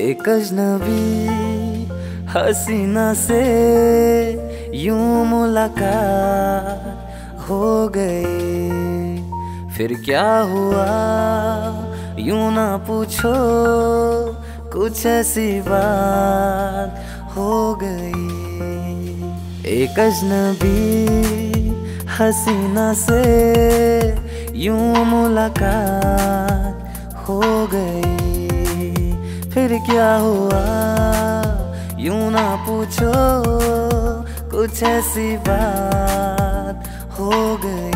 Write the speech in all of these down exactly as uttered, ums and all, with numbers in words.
एक अजनबी हसीना से यूं मुलाकात हो गई, फिर क्या हुआ यूं ना पूछो, कुछ ऐसी बात हो गई। एक अजनबी हसीना से यूं मुलाकात हो गई, फिर क्या हुआ यूं ना पूछो, कुछ ऐसी बात हो गई।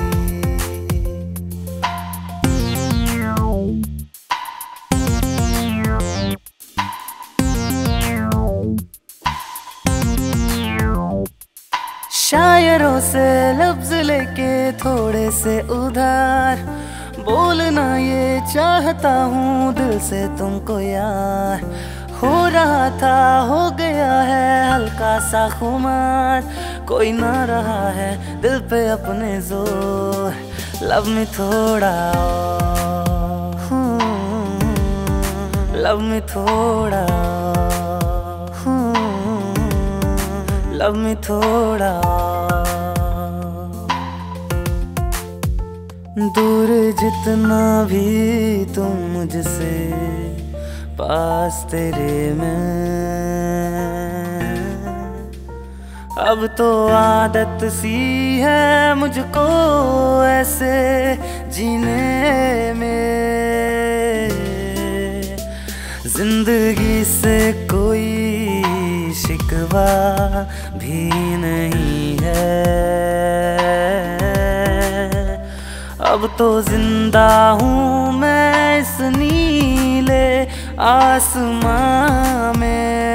शायरों से लफ्ज लेके थोड़े से उधार बोलना ये चाहता हूँ दिल से तुमको यार। हो रहा था हो गया है हल्का सा खुमार, कोई ना रहा है दिल पे अपने जोर। लव में थोड़ा लव में थोड़ा लव में थोड़ा दूर जितना भी तुम मुझसे पास तेरे में, अब तो आदत सी है मुझको ऐसे जीने में। जिंदगी से कोई शिकवा भी नहीं है, अब तो जिंदा हूँ मैं इस नीले आसमां में।